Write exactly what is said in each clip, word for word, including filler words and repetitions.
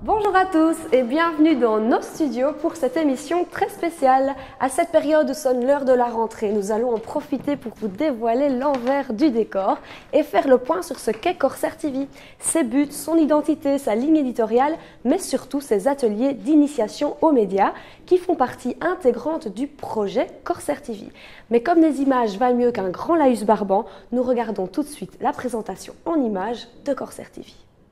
Bonjour à tous et bienvenue dans nos studios pour cette émission très spéciale. À cette période où sonne l'heure de la rentrée, nous allons en profiter pour vous dévoiler l'envers du décor et faire le point sur ce qu'est Corsair T V, ses buts, son identité, sa ligne éditoriale, mais surtout ses ateliers d'initiation aux médias qui font partie intégrante du projet Corsair T V. Mais comme les images valent mieux qu'un grand laïus barbant, nous regardons tout de suite la présentation en images de Corsair T V.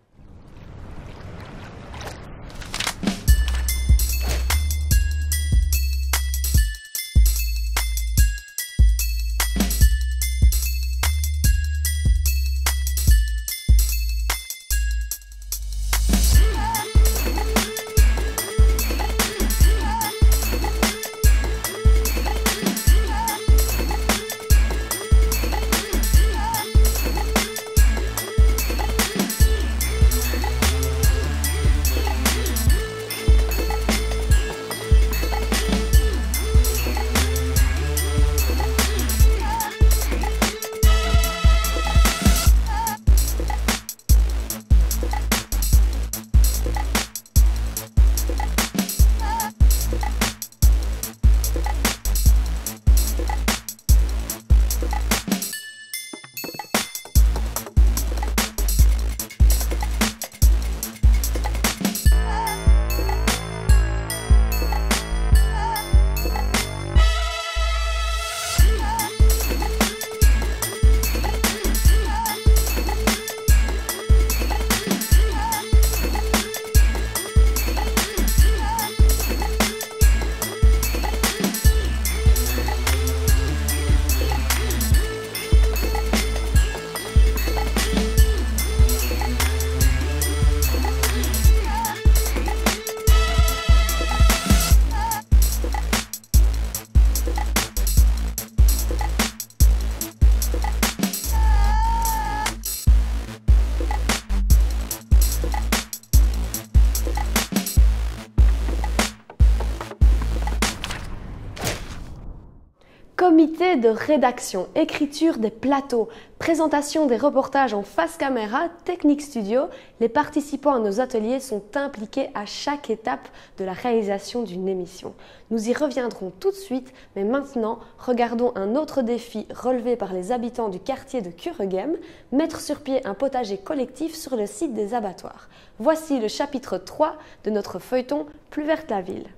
Comité de rédaction, écriture des plateaux, présentation des reportages en face caméra, technique studio, les participants à nos ateliers sont impliqués à chaque étape de la réalisation d'une émission. Nous y reviendrons tout de suite, mais maintenant, regardons un autre défi relevé par les habitants du quartier de Kuregem, mettre sur pied un potager collectif sur le site des abattoirs. Voici le chapitre trois de notre feuilleton Plus verte la ville.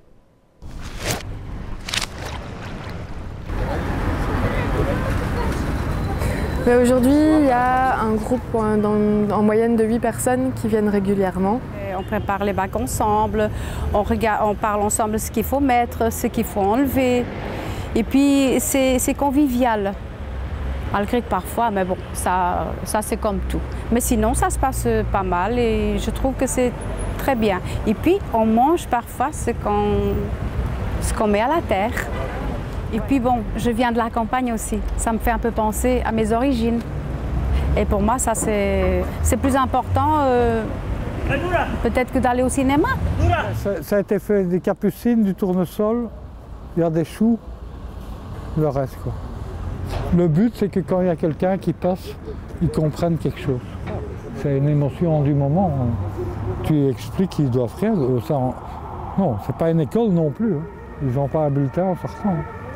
Aujourd'hui, il y a un groupe en, dans, en moyenne de huit personnes qui viennent régulièrement. Et on prépare les bacs ensemble, on, regarde, on parle ensemble de ce qu'il faut mettre, ce qu'il faut enlever. Et puis c'est convivial, malgré que parfois, mais bon, ça, ça c'est comme tout. Mais sinon, ça se passe pas mal et je trouve que c'est très bien. Et puis on mange parfois ce qu'on ce qu'on met à la terre. Et puis bon, je viens de la campagne aussi, ça me fait un peu penser à mes origines. Et pour moi, ça c'est plus important euh, peut-être que d'aller au cinéma. Ça, ça a été fait des capucines, du tournesol, il y a des choux, le reste quoi. Le but c'est que quand il y a quelqu'un qui passe, il comprenne quelque chose. C'est une émotion du moment. Tu expliques qu'ils doivent rien. Ça, non, c'est pas une école non plus. Hein. Ils n'ont pas un bulletin en sortant.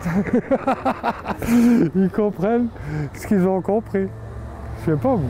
Ils comprennent ce qu'ils ont compris. Je sais pas vous.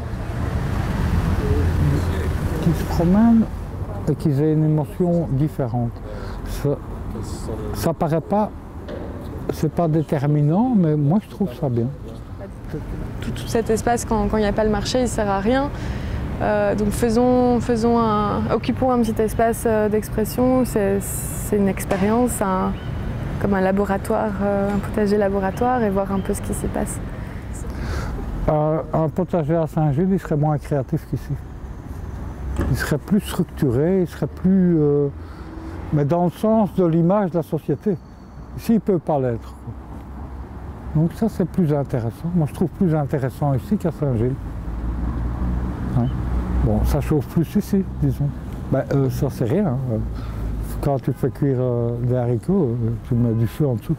Qu'ils se promènent et qu'ils aient une émotion différente. Ça, ça paraît pas, c'est pas déterminant, mais moi je trouve ça bien. Tout, tout cet espace, quand il n'y a pas le marché, il ne sert à rien. Euh, donc faisons, faisons un, occupons un petit espace d'expression. C'est une expérience, un, comme un laboratoire, un potager laboratoire et voir un peu ce qui s'y passe. Euh, un potager à Saint-Gilles, il serait moins créatif qu'ici. Il serait plus structuré, il serait plus... Euh, mais dans le sens de l'image de la société. Ici, il ne peut pas l'être. Donc ça, c'est plus intéressant. Moi, je trouve plus intéressant ici qu'à Saint-Gilles. Hein? Bon, ça chauffe plus ici, disons. Ben, euh, ça, c'est rien. Hein. Quand tu fais cuire euh, des haricots, euh, tu mets du feu en dessous.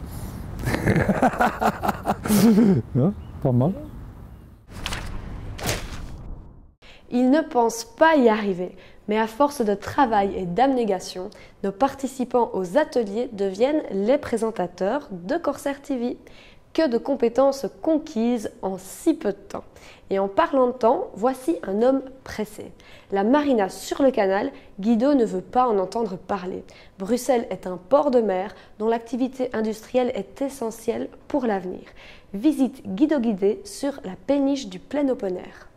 hein? Pas mal. Ils ne pensent pas y arriver. Mais à force de travail et d'abnégation, nos participants aux ateliers deviennent les présentateurs de Corsair T V. Que de compétences conquises en si peu de temps. Et en parlant de temps, voici un homme pressé. La marina sur le canal, Guido ne veut pas en entendre parler. Bruxelles est un port de mer dont l'activité industrielle est essentielle pour l'avenir. Visite Guido guidé sur la péniche du plein open air.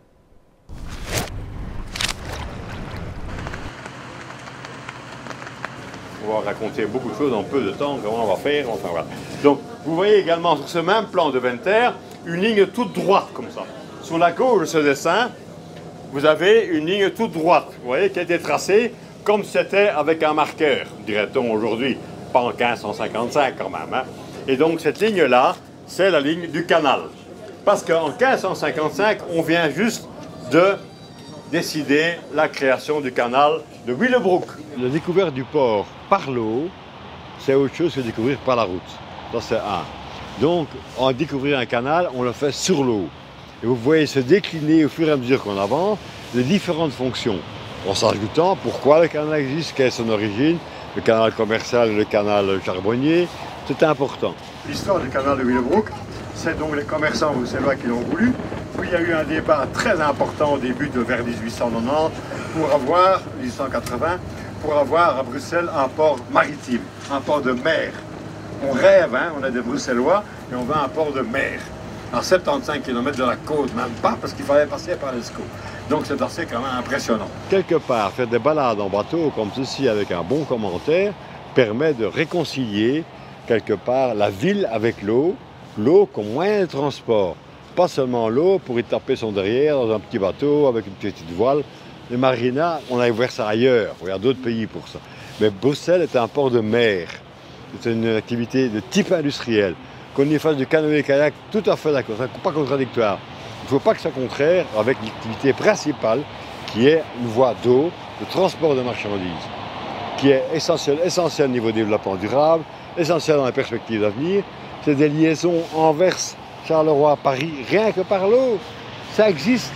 On va raconter beaucoup de choses en peu de temps, comment on va faire, enfin voilà. Donc, vous voyez également sur ce même plan de Venter, une ligne toute droite comme ça. Sur la gauche de ce dessin, vous avez une ligne toute droite, vous voyez, qui a été tracée comme c'était avec un marqueur, dirait-on aujourd'hui, pas en quinze cent cinquante-cinq quand même. Hein. Et donc, cette ligne-là, c'est la ligne du canal. Parce qu'en quinze cent cinquante-cinq, on vient juste de décider la création du canal de Willebroek. La découverte du port par l'eau, c'est autre chose que découvrir par la route. Ça, c'est un. Donc, en découvrir un canal, on le fait sur l'eau. Et vous voyez se décliner au fur et à mesure qu'on avance les différentes fonctions. En s'ajoutant pourquoi le canal existe, quelle est son origine, le canal commercial, le canal charbonnier, c'est important. L'histoire du canal de Willebroek, c'est donc les commerçants bruxellois qui l'ont voulu. Puis il y a eu un débat très important au début de vers mille huit cent quatre-vingt-dix pour avoir, mille huit cent quatre-vingts, pour avoir à Bruxelles un port maritime, un port de mer. On rêve, hein, on est des Bruxellois, et on veut un port de mer. À soixante-quinze kilomètres de la côte, même pas, parce qu'il fallait passer par l'Escaut. Donc c'est assez quand même impressionnant. Quelque part, faire des balades en bateau comme ceci avec un bon commentaire permet de réconcilier quelque part la ville avec l'eau, l'eau comme moyen de transport. Pas seulement l'eau pour y taper son derrière dans un petit bateau avec une petite voile. Les marinas, on a voir ça ailleurs, il y a d'autres pays pour ça. Mais Bruxelles est un port de mer. C'est une activité de type industriel. Qu'on y fasse du canoë-kayak, tout à fait d'accord, c'est pas contradictoire. Il ne faut pas que ça soit contraire avec l'activité principale qui est une voie d'eau, de transport de marchandises, qui est essentielle, essentielle au niveau du développement durable, essentielle dans les perspectives d'avenir. C'est des liaisons Anvers, Charleroi, Paris, rien que par l'eau. Ça existe.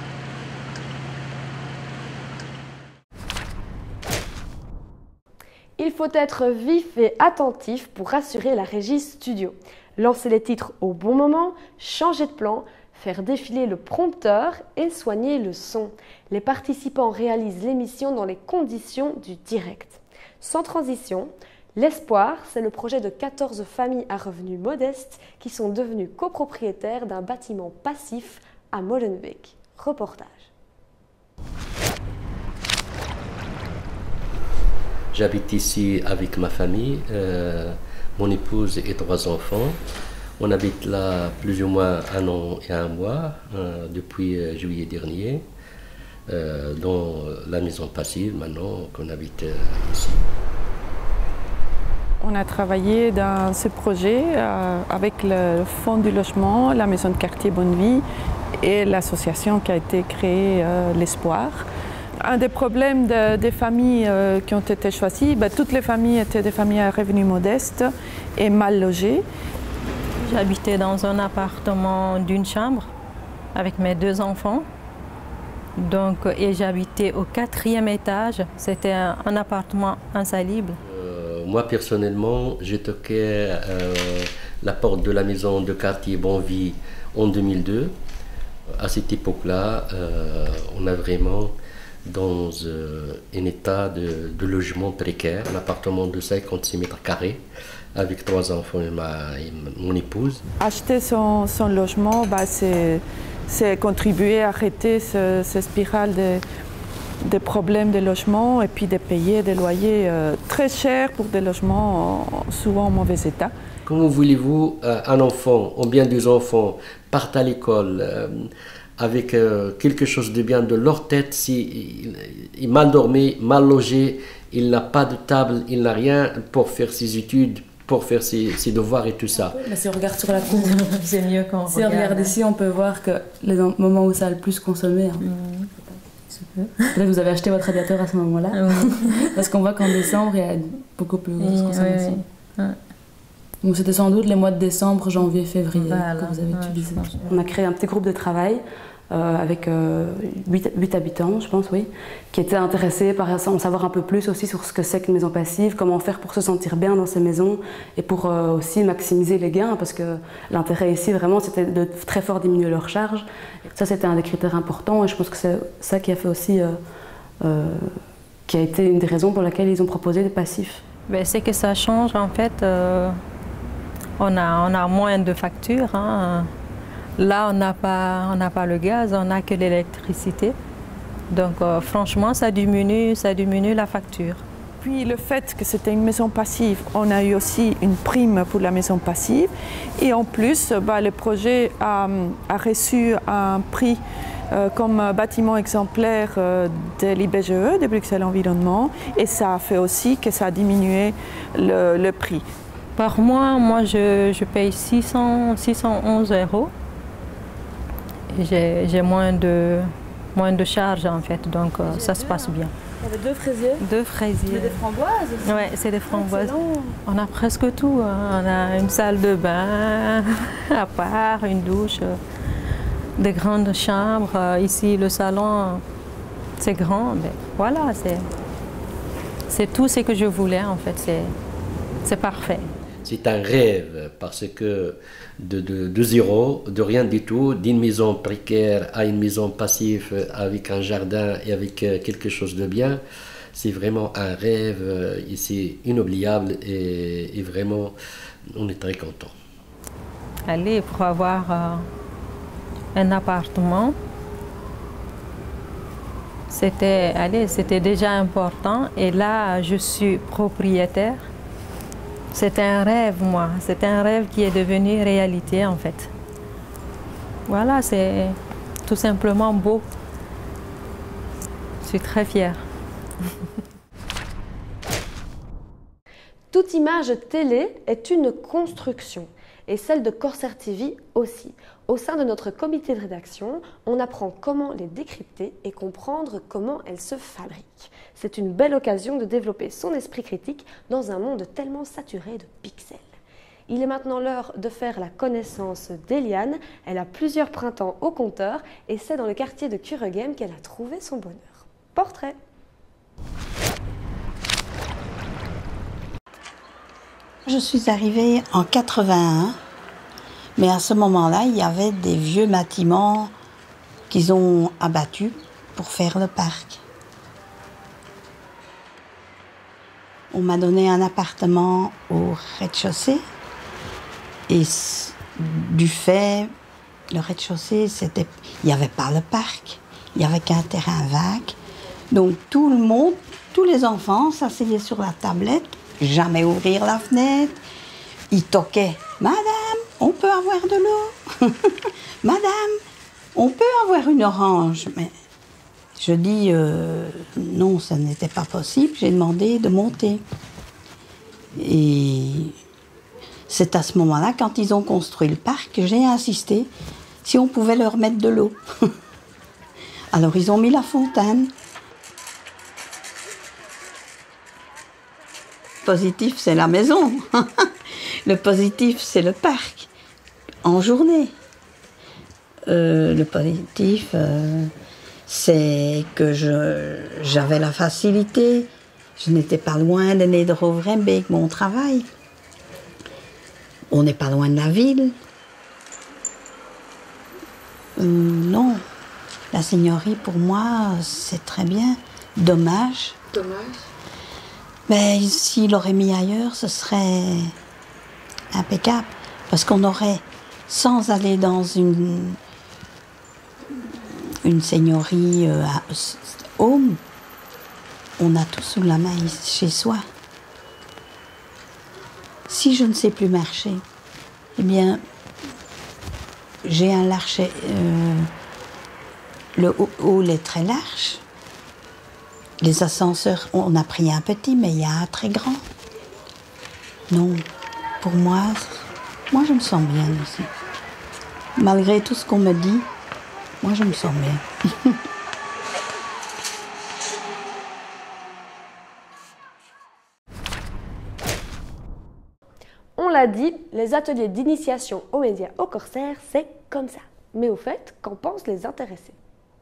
Il faut être vif et attentif pour rassurer la régie studio. Lancer les titres au bon moment, changer de plan, faire défiler le prompteur et soigner le son. Les participants réalisent l'émission dans les conditions du direct. Sans transition, l'Espoir, c'est le projet de quatorze familles à revenus modestes qui sont devenues copropriétaires d'un bâtiment passif à Molenbeek. Reportage. J'habite ici avec ma famille, euh, mon épouse et trois enfants. On habite là plus ou moins un an et un mois, euh, depuis euh, juillet dernier, euh, dans la maison passive maintenant qu'on habite euh, ici. On a travaillé dans ce projet euh, avec le Fonds du logement, la maison de quartier Bonne Vie et l'association qui a été créée, euh, l'Espoir. Un des problèmes de, des familles euh, qui ont été choisies, ben, toutes les familles étaient des familles à revenus modestes et mal logées. J'habitais dans un appartement d'une chambre avec mes deux enfants. Donc, et j'habitais au quatrième étage. C'était un, un appartement insalubre. Euh, moi, personnellement, j'ai toqué euh, la porte de la maison de quartier Bonvie en deux mille deux. À cette époque-là, euh, on a vraiment dans euh, un état de, de logement précaire, un appartement de cinquante-six mètres carrés avec trois enfants et, ma, et mon épouse. Acheter son, son logement, bah, c'est contribuer à arrêter ce, ce spirale de, de problèmes de logement et puis de payer des loyers euh, très chers pour des logements en, souvent en mauvais état. Comment voulez-vous euh, un enfant, ou bien deux enfants, partent à l'école euh, avec euh, quelque chose de bien de leur tête, si il est mal dormi, mal logé, il n'a pas de table, il n'a rien pour faire ses études, pour faire ses, ses devoirs et tout ça. Mais si on regarde sur la courbe, c'est mieux quand on si on regarde ici, on peut voir que les moments où ça a le plus consommé. Hein. Mmh. Peut-être vous avez acheté votre radiateur à ce moment-là. Mmh. Parce qu'on voit qu'en décembre, il y a beaucoup plus grosse consommation. Oui, oui. Ouais. Donc c'était sans doute les mois de décembre, janvier, février voilà, que vous avez ouais, utilisé. On a créé un petit groupe de travail euh, avec euh, huit habitants, je pense, oui, qui étaient intéressés par en savoir un peu plus aussi sur ce que c'est qu'une maison passive, comment faire pour se sentir bien dans ces maisons et pour euh, aussi maximiser les gains, parce que l'intérêt ici, vraiment, c'était de très fort diminuer leurs charges. Ça, c'était un des critères importants et je pense que c'est ça qui a fait aussi, euh, euh, qui a été une des raisons pour lesquelles ils ont proposé des passifs. Ben, c'est que ça change, en fait. Euh, on, a, on a moins de factures. Hein. Là, on n'a pas, on n'a pas le gaz, on n'a que l'électricité. Donc, euh, franchement, ça diminue, ça diminue la facture. Puis le fait que c'était une maison passive, on a eu aussi une prime pour la maison passive. Et en plus, bah, le projet a, a reçu un prix euh, comme bâtiment exemplaire euh, de l'I B G E, de Bruxelles Environnement. Et ça a fait aussi que ça a diminué le, le prix. Par mois, moi, je, je paye six cents, six cent onze euros. J'ai moins de, moins de charges en fait, donc euh, ça se passe bien. Il y avait deux fraisiers. Deux fraisiers. Mais des framboises aussi. Oui, c'est des framboises. Excellent. On a presque tout. Hein. On a une salle de bain à part, une douche, euh, des grandes chambres. Euh, ici, le salon, c'est grand. Mais voilà, c'est tout ce que je voulais en fait. C'est parfait. C'est un rêve parce que de, de, de zéro, de rien du tout, d'une maison précaire à une maison passive avec un jardin et avec quelque chose de bien, c'est vraiment un rêve ici inoubliable et, et vraiment on est très content. Allez, pour avoir euh, un appartement, c'était c'était déjà important et là je suis propriétaire. C'était un rêve, moi. C'était un rêve qui est devenu réalité, en fait. Voilà, c'est tout simplement beau. Je suis très fière. Toute image télé est une construction, et celle de Corsair T V aussi. Au sein de notre comité de rédaction, on apprend comment les décrypter et comprendre comment elles se fabriquent. C'est une belle occasion de développer son esprit critique dans un monde tellement saturé de pixels. Il est maintenant l'heure de faire la connaissance d'Eliane. Elle a plusieurs printemps au compteur et c'est dans le quartier de Kuregem qu'elle a trouvé son bonheur. Portrait. Je suis arrivée en quatre-vingt-un, mais à ce moment-là, il y avait des vieux bâtiments qu'ils ont abattus pour faire le parc. On m'a donné un appartement au rez-de-chaussée et du fait, le rez-de-chaussée, c'était, il n'y avait pas le parc, il n'y avait qu'un terrain vague. Donc tout le monde, tous les enfants s'asseyaient sur la tablette, jamais ouvrir la fenêtre. Ils toquaient. Madame, on peut avoir de l'eau? Madame, on peut avoir une orange? Mais je dis euh, non, ça n'était pas possible. J'ai demandé de monter. Et c'est à ce moment-là, quand ils ont construit le parc, que j'ai insisté si on pouvait leur mettre de l'eau. Alors ils ont mis la fontaine. Le positif, c'est la maison. Le positif, c'est le parc, en journée. Euh, le positif, euh, c'est que j'avais la facilité. Je n'étais pas loin de Neder-Overhembeek, mon travail. On n'est pas loin de la ville. Euh, non, la seigneurie, pour moi, c'est très bien. Dommage. Dommage. Mais s'il l'aurait mis ailleurs, ce serait impeccable. Parce qu'on aurait, sans aller dans une, une seigneurie euh, à home, on a tout sous la main chez soi. Si je ne sais plus marcher, eh bien, j'ai un large. Euh, le hall est très large. Les ascenseurs, on a pris un petit, mais il y a un très grand. Non, pour moi, moi je me sens bien ici. Malgré tout ce qu'on me dit, moi je me sens bien. On l'a dit, les ateliers d'initiation aux médias au Corsair, c'est comme ça. Mais au fait, qu'en pensent les intéressés?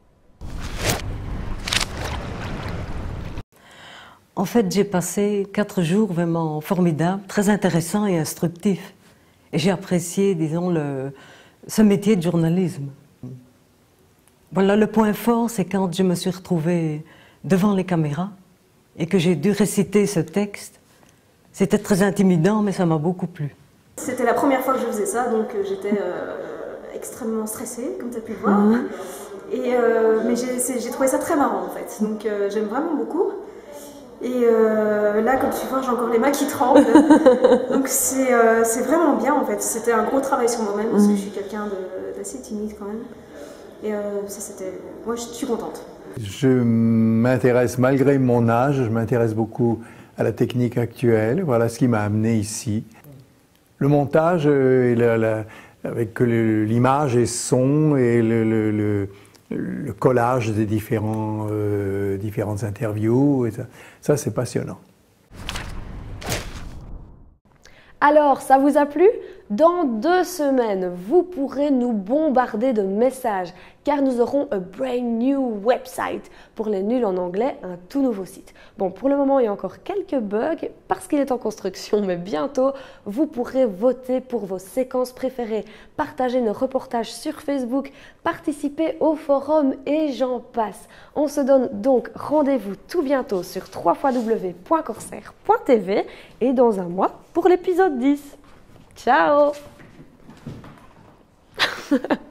En fait, j'ai passé quatre jours vraiment formidables, très intéressants et instructifs. Et j'ai apprécié, disons, le, ce métier de journalisme. Voilà, le point fort, c'est quand je me suis retrouvée devant les caméras et que j'ai dû réciter ce texte. C'était très intimidant, mais ça m'a beaucoup plu. C'était la première fois que je faisais ça, donc j'étais euh, extrêmement stressée, comme tu as pu le voir. Mmh. Et, euh, mais j'ai trouvé ça très marrant, en fait. Donc euh, j'aime vraiment beaucoup. Et euh, là, comme tu vois, j'ai encore les mains qui tremblent. Donc c'est euh, vraiment bien, en fait. C'était un gros travail sur moi-même, parce que je suis quelqu'un d'assez timide quand même. Et euh, ça, c'était... Moi, je suis contente. Je m'intéresse, malgré mon âge, je m'intéresse beaucoup à la technique actuelle. Voilà ce qui m'a amené ici. Le montage, euh, et la, la, avec l'image et son, et le, le, le, le collage des différents, euh, différentes interviews, et ça, ça c'est passionnant. Alors, ça vous a plu? Dans deux semaines, vous pourrez nous bombarder de messages car nous aurons un brand new website. Pour les nuls en anglais, un tout nouveau site. Bon, pour le moment, il y a encore quelques bugs parce qu'il est en construction, mais bientôt, vous pourrez voter pour vos séquences préférées, partager nos reportages sur Facebook, participer au forum et j'en passe. On se donne donc rendez-vous tout bientôt sur w w w point corsair point t v et dans un mois pour l'épisode dix. Ciao!